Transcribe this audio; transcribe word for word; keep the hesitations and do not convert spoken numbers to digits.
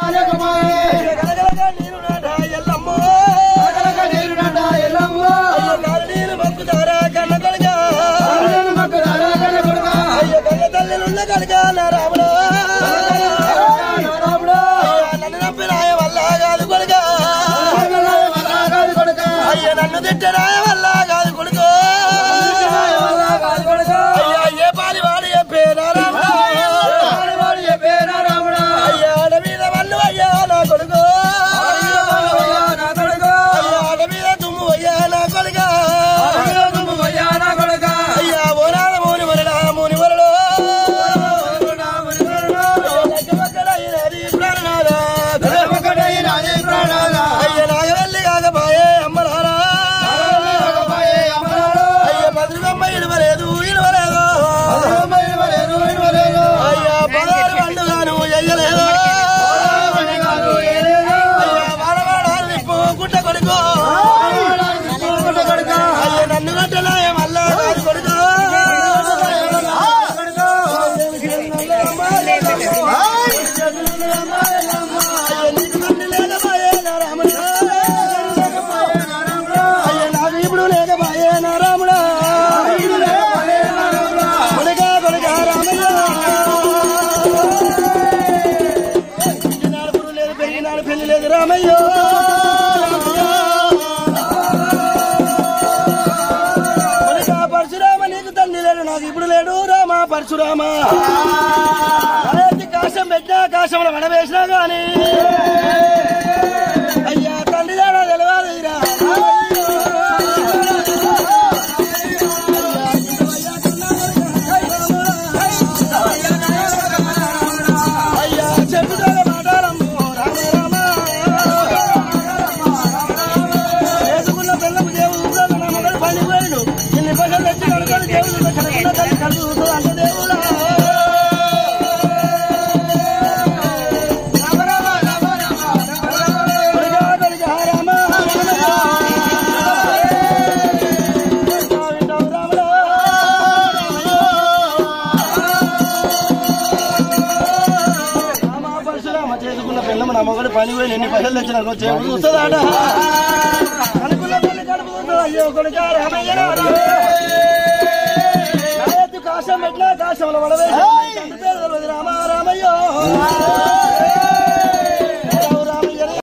నన్ను తిట్టరాయ వల్ల కాదు కొడుకో అయ్యా ఏ పాలి వాడు చెప్పేనారాముడా అయ్యా ఆడ మీద వాళ్ళు అయ్యా నా కొడుకో అయ్యా ఆడ మీద దుమ్ము అయ్యా నా కొడుక అయ్యా ఓనాల మూని వరడా మూని వరలో అయ్య నాగవల్లి కాకపాయే అమ్మలారా అయ్య పదులమ్మ ఇడవలేదు ఇడవలేదు అయ్యా పదారు పండుగాను ఎయ్యలేదు అయ్యా వాడవాడాలు నిప్పు గుట్ట కొడుకో అయ్య నన్ను గట్టలాయ మళ్ళా కాదు కొడుకో రామయ్యో పరశురామ నీకు తండ్రి లేడు నాకు ఇప్పుడు లేడు రామ పరశురామ కాశం పెట్టినా కాశంలో వడవేసినా గాని అయ్యా తండ్రి లేడా తెలియదురా అయ్యా చెప్పుదా మాట్లాడము నా మొగడు పని పోయి ఎన్ని పైసలు తెచ్చినా చూస్తుందాట అనుకున్న పని కడుపుతుందో అయ్యో కొడుక రామయ్య కాశం పెట్టినా కాశంలో పడవే